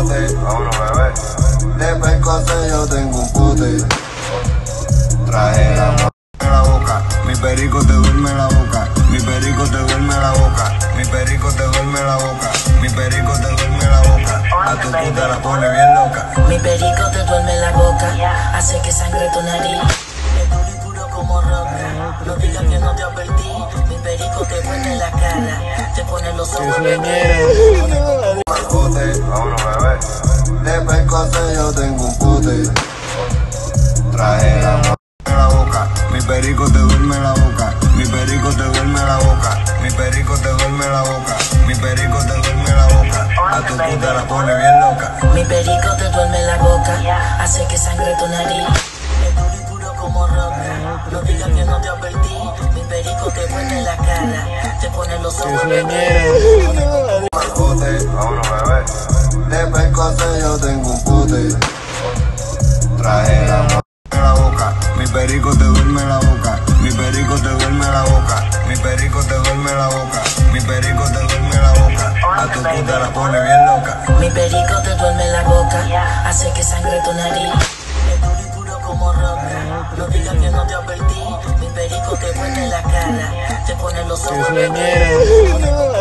bote. Vámonos, bebé. De pescote yo tengo un pute. Traje la mano en la boca. Mi perico te duerme en la boca. Mi perico te duerme en la boca. Mi perico te duerme en la boca. Mi perico te duerme en la boca. A tu puta la pone bien loca. Mi perico te duerme en la boca, hace que sangre tu nariz. Es duro y puro como roca, no digas que no te advertí. Mi perico te duerme en la cara, te pone los ojos de Bote. Vámonos, bebé. De pescote yo tengo un pute. Traje la mano en la boca. Mi perico te duerme en la boca. Mi perico te duerme en la boca. Mi perico te duerme en la boca. Mi perico te duerme en la boca. A tu puta la pone bien loca. Mi perico te duerme en la boca, hace que sangre tu nariz. Es duro y puro como roca, no digas que no te advertí. Mi perico te duerme en la cara, te pone los ojos de Bote. Vámonos, bebé. De pescote yo tengo un pute. Traje la mano en la boca. Mi perico te duerme en la boca. Mi perico te duerme en la boca. Mi perico te duerme en la boca. Mi perico te duerme en la boca. A tu puta la pone bien loca. Mi perico te duerme en la boca, hace que sangre tu nariz. Es duro y puro como roca, no digas que no te advertí. Mi perico te duerme en la cara, te pone los ojos de